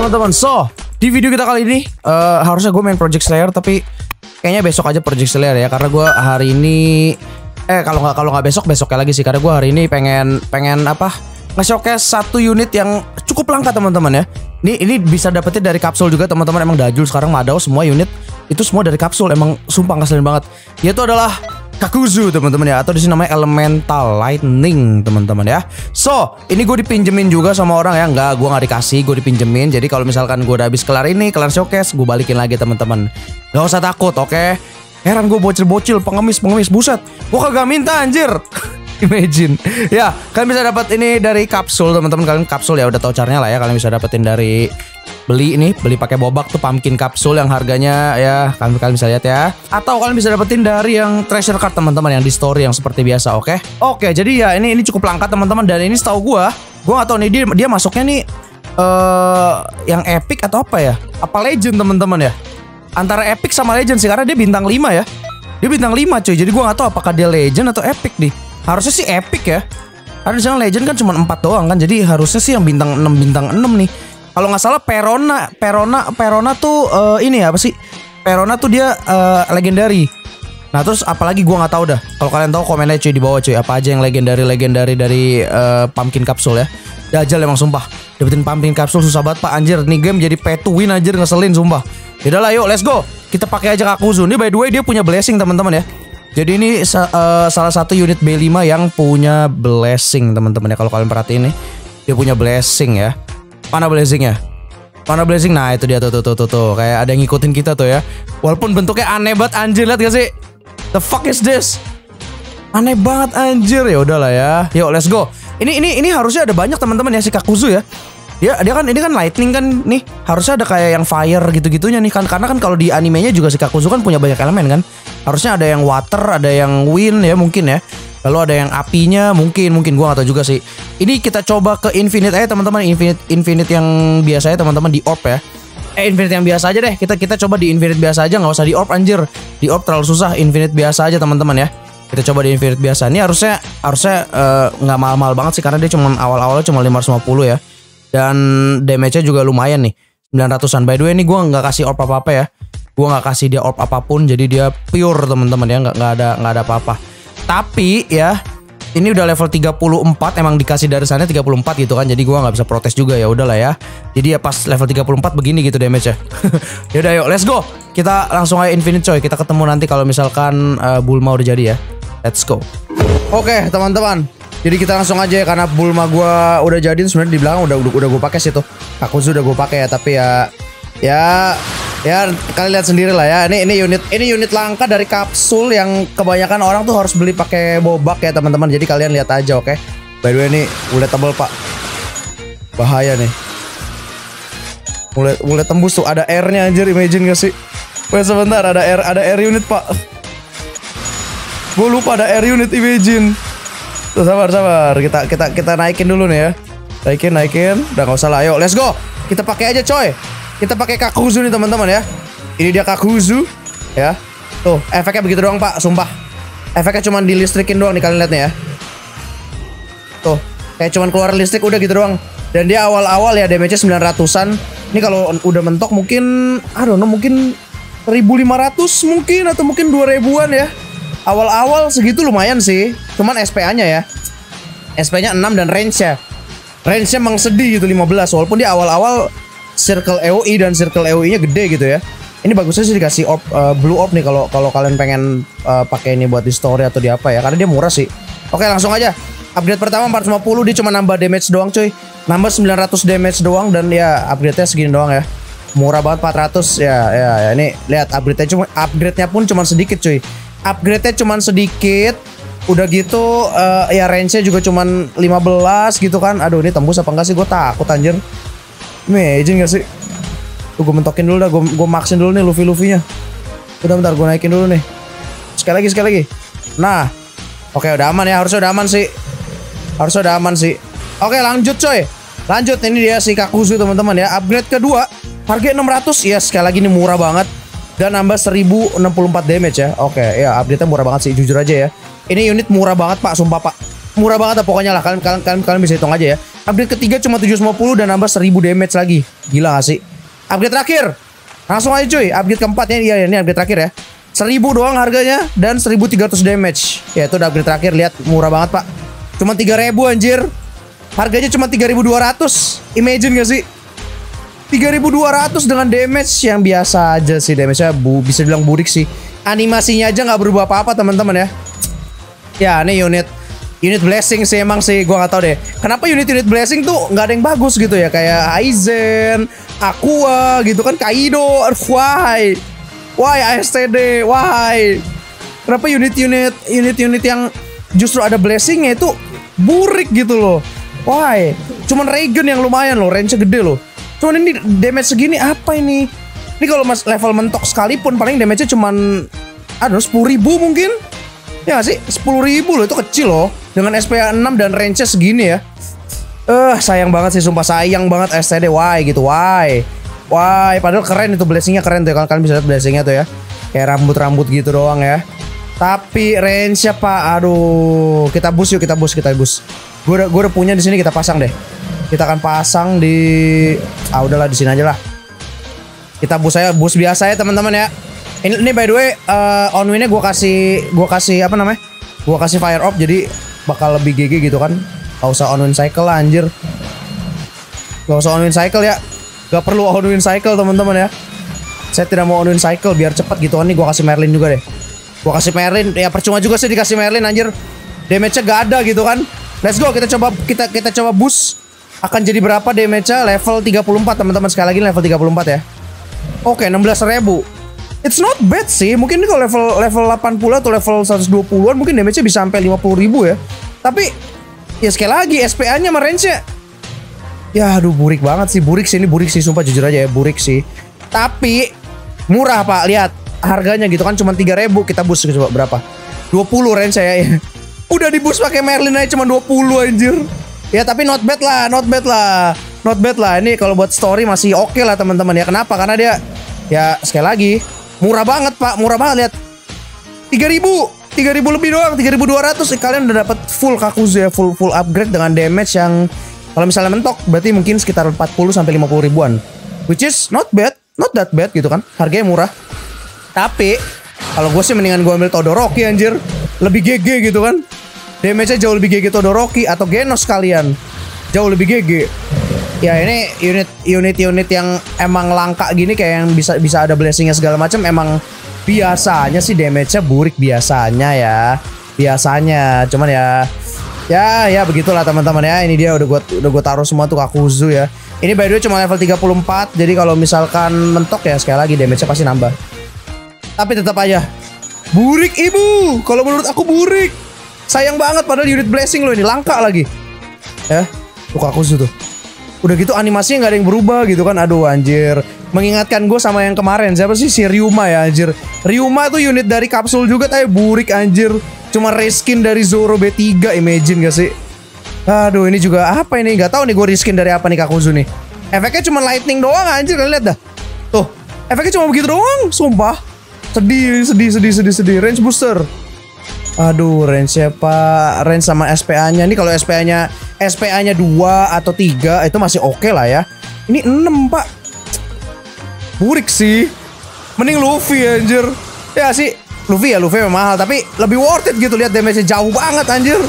teman-teman. So, di video kita kali ini harusnya gue main Project Slayer, tapi kayaknya besok aja Project Slayer ya, karena gue hari ini kalau nggak besoknya lagi sih, karena gue hari ini pengen apa, nge-showcase satu unit yang cukup langka teman-teman ya. Ini bisa dapetin dari kapsul juga teman-teman. Emang Dajul sekarang Madao semua unit itu semua dari kapsul. Emang sumpah ngeselin banget. Yaitu adalah Kakuzu teman-teman ya, atau di sini namanya Elemental Lightning teman-teman ya. So, ini gue dipinjemin juga sama orang ya. Gue nggak dikasih, gue dipinjemin. Jadi kalau misalkan gue udah habis kelar showcase, gue balikin lagi teman-teman. Gak usah takut, oke? Heran gue bocil-bocil, pengemis, buset. Gue kagak minta anjir. Imagine. Ya, kalian bisa dapat ini dari kapsul teman-teman. Kalian kapsul ya udah tahu caranya lah ya. Kalian bisa dapetin dari beli pakai bobak tuh pumpkin kapsul yang harganya ya kalian bisa lihat ya. Atau kalian bisa dapetin dari yang treasure card teman-teman yang di story yang seperti biasa, oke? Oke, jadi ya ini cukup langka teman-teman, dan ini setahu gua nggak tahu nih dia masuknya nih yang epic atau apa ya? Apa legend teman-teman ya? Antara epic sama legend sih, karena dia bintang 5 ya. Dia bintang 5 cuy. Jadi gua nggak tahu apakah dia legend atau epic nih. Harusnya sih epic ya. Karena di sana legend kan cuma 4 doang kan. Jadi harusnya sih yang bintang 6 nih. Kalau nggak salah Perona tuh ini apa sih? Perona tuh dia legendary. Nah terus apalagi gua nggak tahu dah. Kalau kalian tahu komen aja cuy di bawah cuy. Apa aja yang legendary dari pumpkin kapsul ya. Dajal emang sumpah. Dapetin pumpkin kapsul susah banget pak anjir. Nih game jadi pay to win anjir, ngeselin sumpah. Yaudah lah yuk let's go. Kita pakai aja Kakuzu. Ini by the way dia punya blessing teman-teman ya. Jadi ini salah satu unit B5 yang punya blessing teman-teman ya. Kalau kalian perhatiin nih, dia punya blessing ya. Mana blessingnya? Mana blessing? Nah itu dia tuh. Kayak ada yang ngikutin kita tuh ya. Walaupun bentuknya aneh banget anjir, lihat gak sih? The fuck is this? Aneh banget anjir. Ya udahlah ya. Yuk let's go. Ini harusnya ada banyak teman-teman ya si Kakuzu ya. Dia kan ini kan lightning kan nih. Harusnya ada kayak yang fire gitu-gitunya nih kan. Karena kan kalau di animenya juga si Kakuzu kan punya banyak elemen kan. Harusnya ada yang water, ada yang wind ya mungkin ya. Lalu ada yang apinya mungkin gua gak tahu juga sih. Ini kita coba ke infinite aja teman-teman. Infinite yang biasa ya teman-teman, di orb ya. Infinite yang biasa aja deh. Kita coba di infinite biasa aja, nggak usah di orb anjir. Di orb terlalu susah. Infinite biasa aja teman-teman ya. Kita coba di infinite biasa. Ini harusnya nggak mahal-mahal banget sih, karena dia cuma awalnya cuma 550 ya. Dan damage-nya juga lumayan nih, 900-an. By the way ini gue nggak kasih orb apa-apa ya. Gue nggak kasih dia orb apapun, jadi dia pure teman-teman ya, nggak ada apa-apa. Tapi ya ini udah level 34, emang dikasih dari sana 34 gitu kan. Jadi gue nggak bisa protes juga, ya udahlah ya. Jadi ya pas level 34 begini gitu damage-nya. Yaudah yuk let's go. Kita langsung aja infinite coy. Kita ketemu nanti kalau misalkan Bulma udah jadi ya. Let's go. Oke teman-teman. Jadi kita langsung aja ya, karena Bulma gue udah jadi. Sebenarnya di belakang udah gue pakai sih tuh. Kakuzu udah gue pakai ya, tapi ya kalian lihat sendiri lah ya. Ini unit langka dari kapsul yang kebanyakan orang tuh harus beli pakai bobak ya teman-teman. Jadi kalian lihat aja, oke? By the way ini mulai tebal pak. Bahaya nih. Mulai tembus tuh, ada airnya anjir, imagine gak sih? Wait sebentar, ada air unit pak. Gue lupa ada air unit, imagine. Tuh, sabar. Kita naikin dulu nih ya. Naikin. Udah nggak usah lah. Ayo, let's go. Kita pakai aja coy. Kita pakai Kakuzu nih teman-teman ya. Ini dia Kakuzu ya. Tuh, efeknya begitu doang pak, sumpah. Efeknya cuma dilistrikin doang nih, kalian lihat nih ya. Tuh, kayak cuman keluar listrik udah gitu doang. Dan dia awal-awal ya damage-nya 900-an. Ini kalau udah mentok mungkin mungkin 1.500 mungkin, atau mungkin 2.000-an ya. Awal-awal segitu lumayan sih. Cuman SPA-nya ya. SP-nya 6 dan range-nya emang sedih gitu, 15. Walaupun dia awal-awal circle EOI dan circle EOI-nya gede gitu ya. Ini bagusnya sih dikasih orb, blue orb nih kalau kalian pengen pakai ini buat di story atau di apa ya, karena dia murah sih. Oke, langsung aja. Upgrade pertama 450, dia cuma nambah damage doang cuy. Nambah 900 damage doang, dan ya upgrade-nya segini doang ya. Murah banget 400 ya. Ini lihat upgrade-nya pun cuma sedikit cuy. Upgrade-nya cuma sedikit. Udah gitu ya range-nya juga cuma 15 gitu kan. Aduh, ini tembus apa enggak sih? Gue takut anjir. Imagine gak sih? Tuh gue mentokin dulu dah. Gue maxin dulu nih Luffy-nya. Udah bentar, gue naikin dulu nih. Sekali lagi. Nah, oke udah aman ya. Harusnya udah aman sih. Oke lanjut coy. Lanjut, ini dia si Kakuzu teman-teman ya. Upgrade kedua, harga 600. Ya sekali lagi ini murah banget. Dan nambah 1064 damage ya. Oke ya, update-nya murah banget sih, jujur aja ya. Ini unit murah banget pak, sumpah pak. Murah banget pokoknya lah. Kalian bisa hitung aja ya. Upgrade ketiga cuma 750 dan nambah 1000 damage lagi. Gila gak sih? Upgrade terakhir. Langsung aja cuy. Upgrade keempatnya ini upgrade terakhir ya. 1000 doang harganya dan 1300 damage. Ya itu udah upgrade terakhir. Lihat murah banget pak. Cuma 3000 anjir. Harganya cuma 3200. Imagine gak sih? 3200 dengan damage yang biasa aja sih. Damage-nya bisa dibilang burik sih. Animasinya aja nggak berubah apa-apa teman-teman ya. Ya ini unit blessing sih emang sih. Gua nggak tahu deh kenapa unit blessing tuh nggak ada yang bagus gitu ya. Kayak Aizen, Aqua gitu kan, Kaido. Why ASTD? Why? Kenapa unit yang justru ada blessingnya itu burik gitu loh? Why? Cuman Regen yang lumayan loh, range-nya gede loh. Cuman ini damage segini apa ini? Ini kalau mas level mentok sekalipun paling damage-nya cuman 10.000 mungkin. Ya gak sih? 10.000 loh, itu kecil loh. Dengan SPA 6 dan range-nya segini ya. Sayang banget sih, sumpah sayang banget STD. Why gitu, why? Padahal keren itu blessingnya, keren tuh. Kalian bisa lihat blessingnya tuh ya. Kayak rambut-rambut gitu doang ya. Tapi range-nya pak, aduh. Kita boost yuk, kita boost. Gue udah punya di sini, kita pasang deh. Kita akan pasang di, udahlah di sini aja lah. Kita boost biasa ya teman-teman ya. Ini by the way on win-nya gue kasih apa namanya? Gue kasih fire up jadi bakal lebih GG gitu kan. Gak usah on win cycle lah anjir. Gak usah on win cycle ya. Gak perlu on win cycle teman-teman ya. Saya tidak mau on win cycle biar cepet gitu kan. Nih gue kasih Merlin juga deh. Gue kasih Merlin, ya percuma juga sih dikasih Merlin anjir. Damage-nya gak ada gitu kan. Let's go, kita coba boost. Akan jadi berapa damage-nya level 34 teman-teman. Sekali lagi level 34 ya. Oke, 16.000. It's not bad sih. Mungkin kalau level 80 atau level 120-an mungkin damage-nya bisa sampai 50.000 ya. Tapi ya sekali lagi SPA-nya sama range-nya. Ya aduh burik banget sih. Burik sih sumpah jujur aja ya, burik sih. Tapi murah Pak, lihat harganya gitu kan cuma 3.000. Kita boost coba berapa? 20 range saya ya. Udah di boost pakai Merlin aja cuma 20 anjir. Ya tapi not bad lah. Ini kalau buat story masih oke lah teman-teman ya. Kenapa? Karena dia ya sekali lagi murah banget Pak, murah banget lihat. 3.000 lebih doang, 3.200. Kalian udah dapat full Kakuzu ya, full upgrade dengan damage yang kalau misalnya mentok berarti mungkin sekitar 40 sampai 50 ribuan. Which is not that bad gitu kan. Harganya murah. Tapi kalau gue sih mendingan gue ambil Todoroki anjir. Lebih GG gitu kan. Damage-nya jauh lebih GG Todoroki atau Genos kalian. Jauh lebih GG. Ya ini unit yang emang langka gini kayak yang bisa ada blessingnya segala macam. Emang biasanya sih damage-nya burik biasanya ya. Biasanya cuman ya begitulah teman-teman ya. Ini dia udah gue taruh semua tuh Kakuzu ya. Ini by the way cuma level 34. Jadi kalau misalkan mentok ya sekali lagi damage-nya pasti nambah. Tapi tetap aja burik ibu. Kalau menurut aku burik. Sayang banget padahal unit blessing loh ini langka lagi. Ya, tuh Kakuzu tuh. Udah gitu animasinya nggak ada yang berubah gitu kan. Aduh anjir. Mengingatkan gue sama yang kemarin. Siapa sih si Ryuma ya anjir. Ryuma tuh unit dari kapsul juga tapi burik anjir. Cuma reskin dari Zoro B3. Imagine gak sih? Aduh ini juga apa ini? Gak tahu nih gue reskin dari apa nih Kakuzu nih. Efeknya cuma lightning doang anjir. Kalian lihat dah. Tuh. Efeknya cuma begitu doang. Sumpah. Sedih. Range booster. Aduh, range-nya Pak, range sama SPA-nya. Ini kalau SPA-nya 2 atau 3 itu masih oke lah ya. Ini 6, Pak. Burik sih. Mending Luffy anjir. Ya sih, Luffy memang mahal tapi lebih worth it gitu. Lihat damage-nya jauh banget anjir.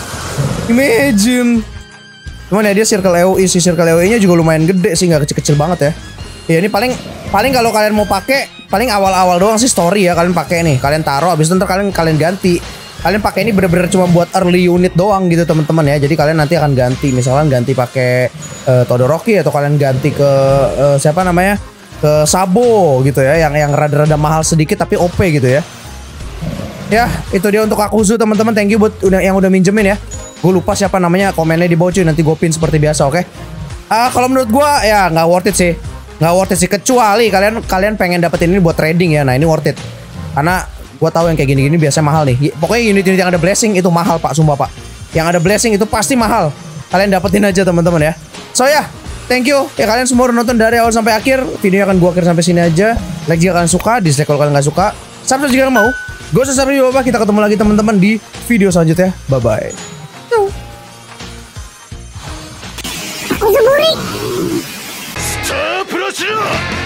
Imagine. Cuman ya dia circle AOE sih, circle AOE-nya juga lumayan gede sih, nggak kecil-kecil banget ya. Ya ini paling kalau kalian mau pakai paling awal-awal doang sih story ya kalian pakai nih. Kalian taruh habis itu ntar kalian ganti. Kalian pakai ini bener-bener cuma buat early unit doang gitu teman-teman ya. Jadi kalian nanti akan ganti, misalkan ganti pakai Todoroki atau kalian ganti ke siapa namanya? Ke Sabo gitu ya, yang rada-rada mahal sedikit tapi OP gitu ya. Ya, itu dia untuk Kakuzu teman-teman. Thank you buat yang udah minjemin ya. Gue lupa siapa namanya, komennya di bawah cuy, nanti gue pin seperti biasa, oke? Kalau menurut gue ya nggak worth it sih. Nggak worth it sih kecuali kalian pengen dapetin ini buat trading ya. Nah, ini worth it. Karena gue tahu yang kayak gini-gini biasanya mahal nih. Pokoknya unit-unit yang ada blessing itu mahal Pak, sumpah Pak. Yang ada blessing itu pasti mahal. Kalian dapetin aja teman-teman ya. So ya, thank you ya kalian semua udah nonton dari awal sampai akhir. Videonya akan gue akhir sampai sini aja. Like jika kalian suka, dislike kalau kalian nggak suka. Subscribe jika kalian mau. Gue subscribe juga Pak. Kita ketemu lagi teman-teman di video selanjutnya. Bye bye. Uzumuri. スタープラチナ